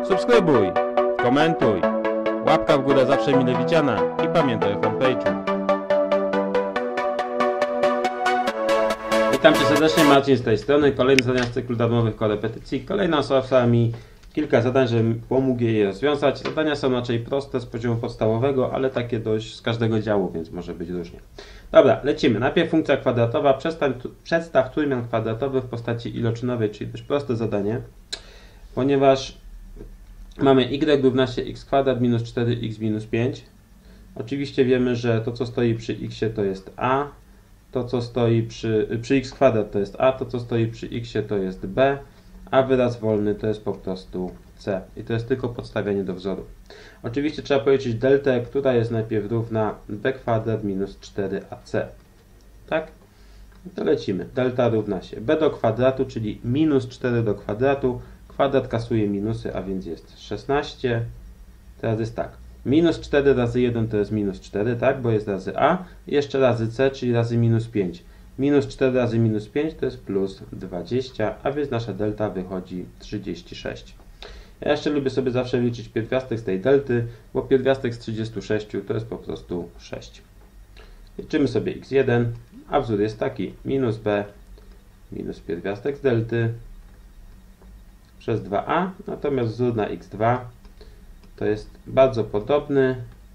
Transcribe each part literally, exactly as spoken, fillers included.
Subskrybuj, komentuj, łapka w górę zawsze mile widziana i pamiętaj o fanpage'u. Witam Cię serdecznie, Marcin z tej strony. Kolejne zadania z cyklu darmowych korepetycji. Kolejna osoba wysłała mi kilka zadań, żebym pomógł jej je rozwiązać. Zadania są raczej proste z poziomu podstawowego, ale takie dość z każdego działu, więc może być różnie. Dobra, lecimy. Najpierw funkcja kwadratowa. Przedstaw, przedstaw trójmian kwadratowy w postaci iloczynowej, czyli dość proste zadanie, ponieważ mamy y równa się x kwadrat minus cztery x minus pięć. Oczywiście wiemy, że to co stoi przy x to jest a, to co stoi przy, przy x kwadrat to jest a, to co stoi przy x to jest b, a wyraz wolny to jest po prostu c. I to jest tylko podstawianie do wzoru. Oczywiście trzeba policzyć deltę, która jest najpierw równa b kwadrat minus cztery a c. Tak? To lecimy. Delta równa się b do kwadratu, czyli minus cztery do kwadratu. Kwadrat kasuje minusy, a więc jest szesnaście. Teraz jest tak. Minus cztery razy jeden to jest minus cztery, tak? Bo jest razy a. I jeszcze razy c, czyli razy minus pięć. Minus cztery razy minus pięć to jest plus dwadzieścia, a więc nasza delta wychodzi trzydzieści sześć. Ja jeszcze lubię sobie zawsze liczyć pierwiastek z tej delty, bo pierwiastek z trzydziestu sześciu to jest po prostu sześć. Liczymy sobie x jeden, a wzór jest taki. Minus b minus pierwiastek z delty przez dwa a, natomiast wzór na x dwa to jest bardzo podobny,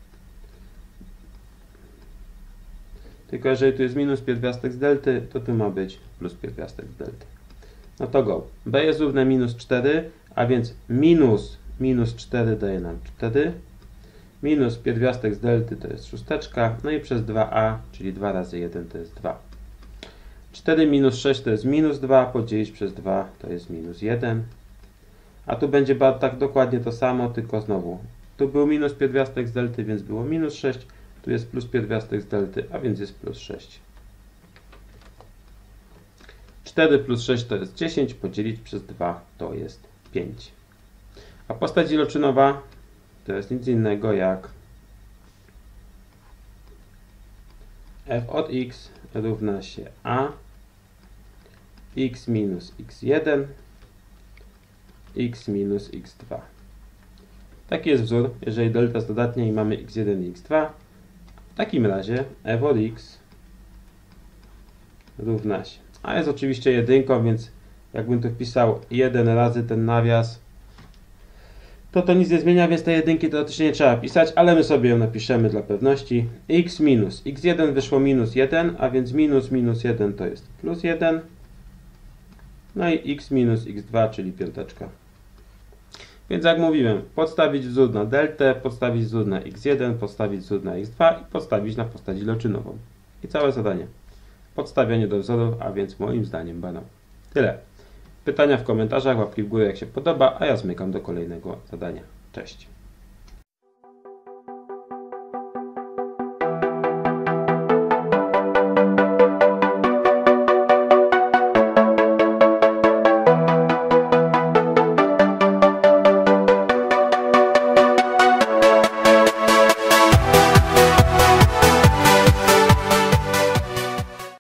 tylko jeżeli tu jest minus pierwiastek z delty, to tu ma być plus pierwiastek z delty. No to go. B jest równe minus cztery, a więc minus minus cztery daje nam cztery, minus pierwiastek z delty to jest szósteczka, no i przez dwa a, czyli dwa razy jeden to jest dwa. cztery minus sześć to jest minus dwa, podzielić przez dwa to jest minus jeden. A tu będzie tak dokładnie to samo, tylko znowu. Tu był minus pierwiastek z delty, więc było minus sześć. Tu jest plus pierwiastek z delty, a więc jest plus sześć. cztery plus sześć to jest dziesięć, podzielić przez dwa to jest pięć. A postać iloczynowa to jest nic innego jak f od x równa się a x minus x jeden x minus x dwa. Taki jest wzór, jeżeli delta jest dodatnia i mamy x jeden i x dwa. W takim razie f od x równa się. A jest oczywiście jedynką, więc jakbym tu wpisał jeden razy ten nawias, to to nic nie zmienia, więc tej jedynki teoretycznie nie trzeba pisać, ale my sobie ją napiszemy dla pewności. X minus x jeden wyszło minus jeden, a więc minus minus jeden to jest plus jeden. No i x minus x dwa, czyli piąteczka. Więc jak mówiłem, podstawić wzór na deltę, podstawić wzór na x jeden, podstawić wzór na x dwa i podstawić na postać ilocynową. I całe zadanie. Podstawianie do wzorów, a więc moim zdaniem banał. Tyle. Pytania w komentarzach, łapki w górę jak się podoba, a ja zmykam do kolejnego zadania. Cześć.